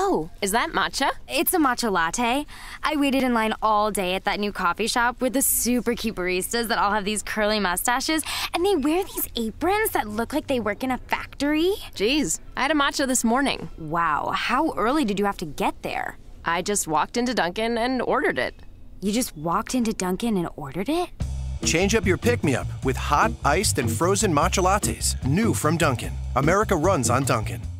Oh, is that matcha? It's a matcha latte. I waited in line all day at that new coffee shop with the super cute baristas that all have these curly mustaches, and they wear these aprons that look like they work in a factory. Geez, I had a matcha this morning. Wow, how early did you have to get there? I just walked into Dunkin' and ordered it. You just walked into Dunkin' and ordered it? Change up your pick-me-up with hot, iced, and frozen matcha lattes. New from Dunkin'. America runs on Dunkin'.